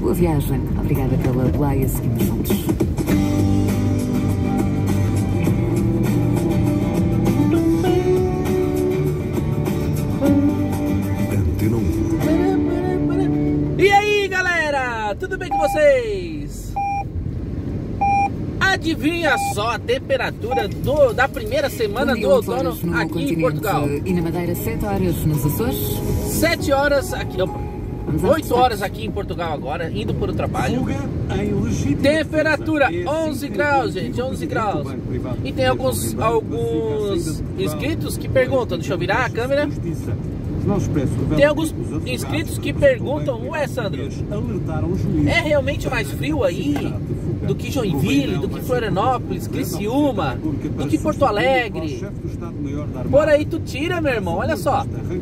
Boa viagem. Obrigada pela boleia. Seguimos juntos. E aí, galera? Tudo bem com vocês? Adivinha só a temperatura da primeira semana do outono aqui em Portugal? E na Madeira, 7 horas nos Açores. 7 horas aqui, 8 horas aqui em Portugal agora, indo para o trabalho. Temperatura 11 graus, gente, 11 graus. E tem alguns inscritos que perguntam, deixa eu virar a câmera. Tem alguns inscritos que perguntam, ué, Sandro, é realmente mais frio aí do que Joinville, do que Florianópolis, Criciúma, do que Porto Alegre? Por aí tu tira, meu irmão, olha só.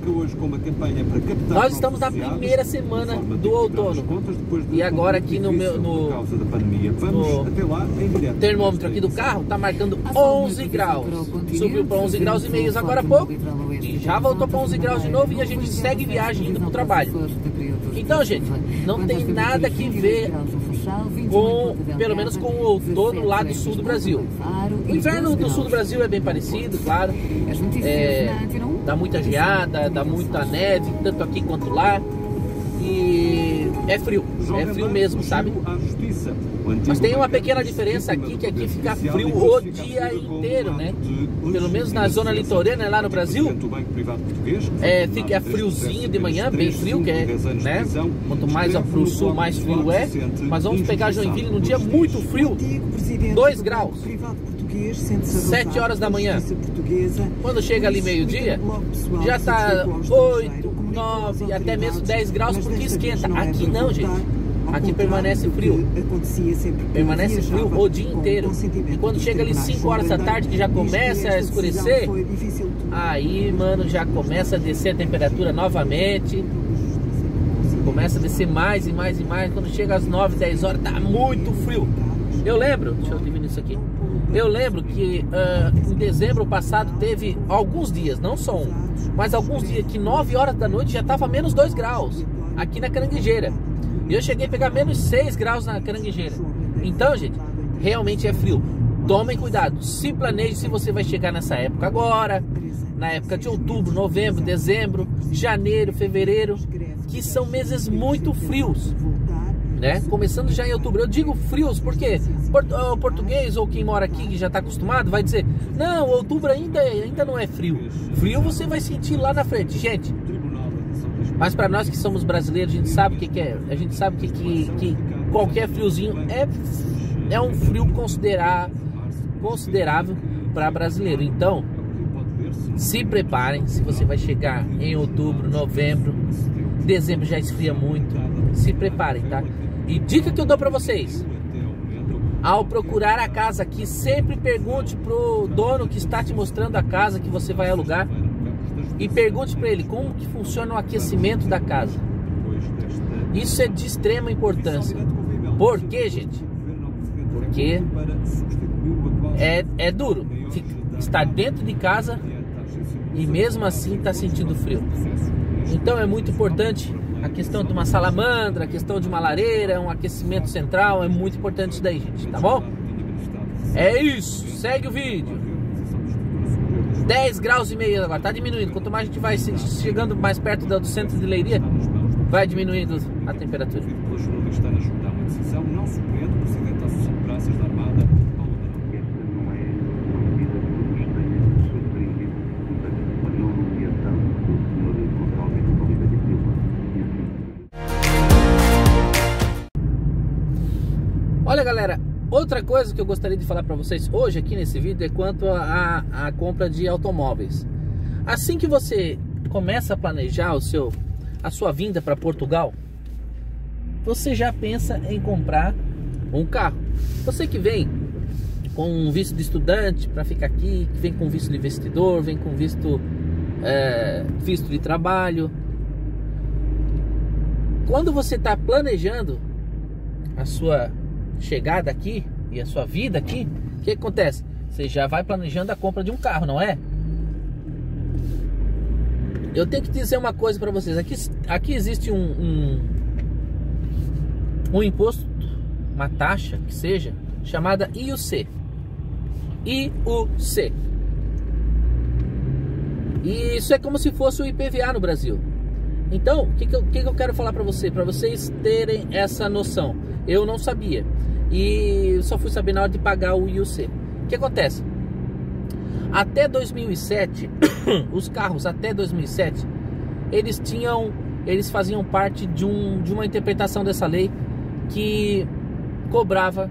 Nós estamos na primeira semana do outono. E agora aqui no termômetro aqui do carro tá marcando 11 graus. Subiu para 11 graus e meio agora há pouco. E já voltou para 11 graus de novo e a gente segue viagem indo pro trabalho. Então, gente, não tem nada que ver com, pelo menos com o outono lá do sul do Brasil. O inverno do sul do Brasil é bem parecido, claro. Dá muita geada, dá muita neve, tanto aqui quanto lá. E é frio mesmo, sabe? Mas tem uma pequena diferença aqui, que aqui fica frio o dia inteiro, né? Pelo menos na zona litorânea lá no Brasil, fica friozinho de manhã, bem frio, que é, né? Quanto mais pro sul, mais frio é. Mas vamos pegar Joinville num dia muito frio, 2 graus. 7 horas da manhã. Quando chega ali meio-dia, já tá 8, 9, até mesmo 10 graus, porque esquenta. Aqui não, gente. Aqui permanece frio. Permanece frio o dia inteiro. E quando chega ali 5 horas da tarde, que já começa a escurecer, aí, mano, já começa a descer a temperatura novamente. Começa a descer mais e mais e mais. Quando chega às 9, 10 horas, tá muito frio. Eu lembro, deixa eu diminuir isso aqui. Eu lembro que em dezembro passado teve alguns dias, não só um, mas alguns dias que 9 horas da noite já tava menos 2 graus aqui na Caranguejeira. E eu cheguei a pegar menos 6 graus na Caranguejeira. Então, gente, realmente é frio. Tomem cuidado, se planeje se você vai chegar nessa época agora, na época de outubro, novembro, dezembro, janeiro, fevereiro, que são meses muito frios, né? Começando já em outubro. Eu digo frios porque o português ou quem mora aqui que já está acostumado vai dizer: não, outubro ainda não é frio. Frio você vai sentir lá na frente, gente. Mas para nós que somos brasileiros, a gente sabe o que é. A gente sabe que qualquer friozinho é um frio considerável para brasileiro. Então, se preparem. Se você vai chegar em outubro, novembro, dezembro já esfria muito, se preparem, tá? E dica que eu dou para vocês: ao procurar a casa aqui, sempre pergunte pro dono que está te mostrando a casa que você vai alugar, e pergunte para ele como que funciona o aquecimento da casa. Isso é de extrema importância. Por quê, gente? Porque é duro estar dentro de casa e mesmo assim tá sentindo frio. Então é muito importante a questão de uma salamandra, a questão de uma lareira, um aquecimento central. É muito importante isso daí, gente, tá bom? É isso, segue o vídeo. 10 graus e meio agora, tá diminuindo. Quanto mais a gente vai chegando mais perto do centro de Leiria, vai diminuindo a temperatura. Olha, galera, outra coisa que eu gostaria de falar para vocês hoje aqui nesse vídeo é quanto à compra de automóveis. Assim que você começa a planejar a sua vinda para Portugal, você já pensa em comprar um carro. Você que vem com um visto de estudante para ficar aqui, que vem com visto de investidor, vem com visto de trabalho. Quando você está planejando a sua chegada aqui e a sua vida aqui, o que acontece? Você já vai planejando a compra de um carro, não é? Eu tenho que dizer uma coisa para vocês. Aqui existe um um imposto, uma taxa que seja, chamada IUC. IUC. E isso é como se fosse o IPVA no Brasil. Então, o que eu quero falar para vocês terem essa noção. Eu não sabia. E só fui saber na hora de pagar o IUC. O que acontece? Até 2007, os carros até 2007, eles faziam parte de uma interpretação dessa lei que cobrava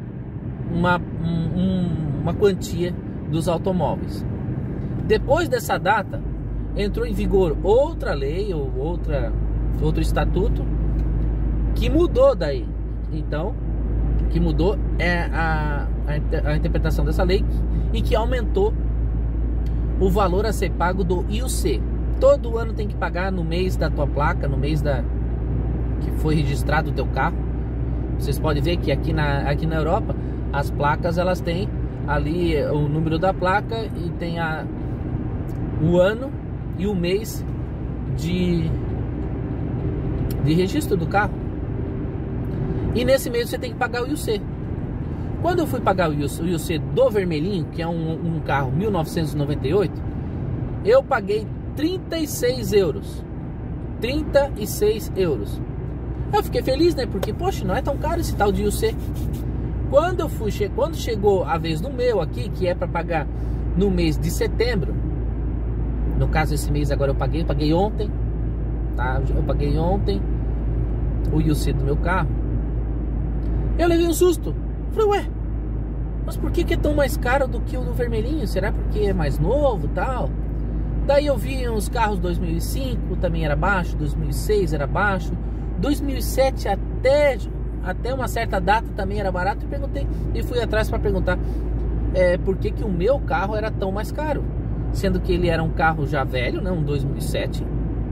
uma quantia dos automóveis. Depois dessa data, entrou em vigor outra lei ou outro estatuto que mudou daí. Então, que mudou a interpretação dessa lei e que aumentou o valor a ser pago do IUC. Todo ano tem que pagar no mês da tua placa, no mês que foi registrado o teu carro. Vocês podem ver que aqui na Europa, as placas elas têm ali o número da placa e tem o ano e o mês de registro do carro. E nesse mês você tem que pagar o IUC. Quando eu fui pagar o IUC do vermelhinho, que é um carro 1998, eu paguei 36 euros. 36 euros. Eu fiquei feliz, né? Porque, poxa, não é tão caro esse tal de IUC. Quando chegou a vez do meu aqui, que é para pagar no mês de setembro, no caso esse mês agora eu paguei ontem, tá? Eu paguei ontem o IUC do meu carro. Eu levei um susto. Falei, ué, mas por que é tão mais caro do que o do vermelhinho? Será porque é mais novo e tal? Daí eu vi uns carros 2005 também era baixo, 2006 era baixo, 2007 até uma certa data também era barato. E perguntei, e fui atrás para perguntar por que o meu carro era tão mais caro, sendo que ele era um carro já velho, né, um 2007,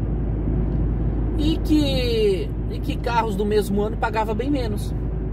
e que carros do mesmo ano pagava bem menos.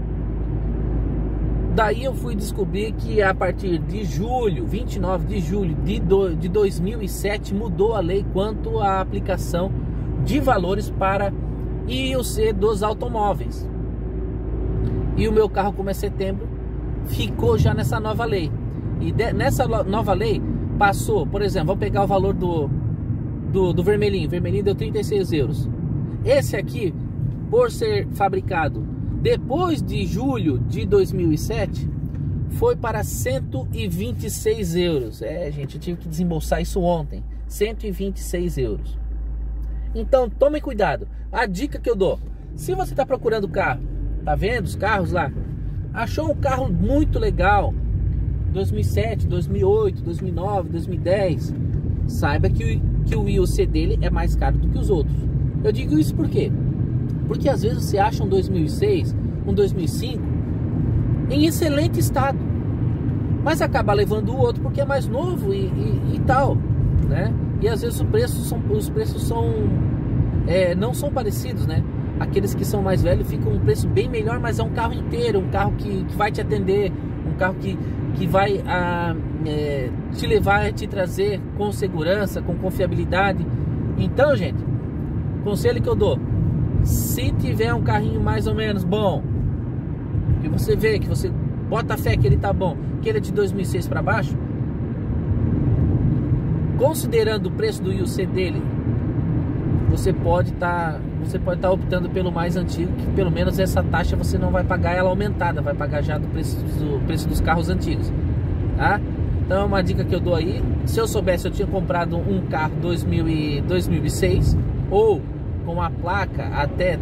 Daí eu fui descobrir que a partir de julho, 29 de julho de 2007, mudou a lei quanto à aplicação de valores para IUC dos automóveis. E o meu carro, como é setembro, ficou já nessa nova lei. E nessa nova lei passou, por exemplo, vamos pegar o valor do vermelhinho. O vermelhinho deu 36 euros. Esse aqui, por ser fabricado depois de julho de 2007, foi para 126 euros. Gente, eu tive que desembolsar isso ontem. 126 euros. Então, tome cuidado. A dica que eu dou: se você está procurando carro, tá vendo os carros lá, achou um carro muito legal, 2007, 2008, 2009, 2010, saiba que o IUC dele é mais caro do que os outros. Eu digo isso por quê? Porque às vezes você acha um 2006, um 2005 em excelente estado, mas acaba levando o outro porque é mais novo e tal, né? E às vezes os preços não são parecidos, né? Aqueles que são mais velhos ficam um preço bem melhor, mas é um carro inteiro, um carro que vai te atender, um carro que vai te levar, te trazer com segurança, com confiabilidade. Então, gente, conselho que eu dou: se tiver um carrinho mais ou menos bom, que você vê, que você bota fé que ele tá bom, que ele é de 2006 para baixo, considerando o preço do IUC dele, você pode estar optando pelo mais antigo, que pelo menos essa taxa você não vai pagar ela aumentada, vai pagar já do preço dos carros antigos, tá? Então é uma dica que eu dou aí. Se eu soubesse, eu tinha comprado um carro 2006 ou com a placa até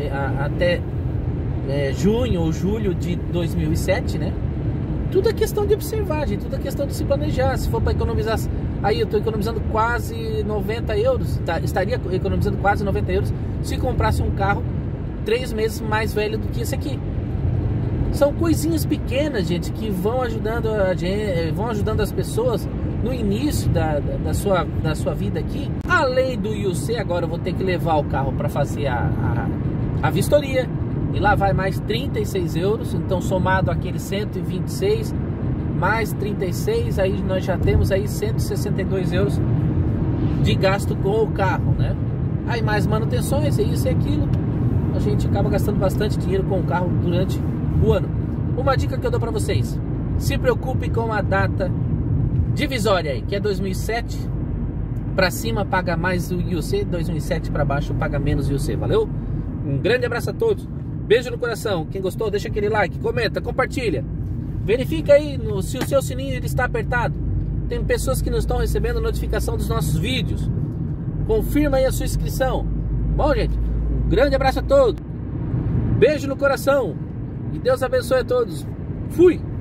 junho ou julho de 2007, né? Tudo é questão de observar, gente, tudo é questão de se planejar. Se for para economizar, aí eu estou economizando quase 90 euros, estaria economizando quase 90 euros se comprasse um carro 3 meses mais velho do que esse aqui. São coisinhas pequenas, gente, que vão ajudando as pessoas no início da sua vida aqui. Além do IUC, agora eu vou ter que levar o carro para fazer a vistoria, e lá vai mais 36 euros. Então, somado aqueles 126 mais 36, aí nós já temos aí 162 euros de gasto com o carro, né? Aí mais manutenções, isso e aquilo. a gente acaba gastando bastante dinheiro com o carro durante o ano. Uma dica que eu dou para vocês: se preocupe com a data divisória aí, que é 2007 para cima paga mais o IUC, 2007 para baixo paga menos o IUC. Valeu? Um grande abraço a todos, beijo no coração. Quem gostou, deixa aquele like, comenta, compartilha. Verifica aí se o seu sininho ele está apertado. Tem pessoas que não estão recebendo notificação dos nossos vídeos. Confirma aí a sua inscrição. Bom, gente, um grande abraço a todos, beijo no coração e Deus abençoe a todos. Fui!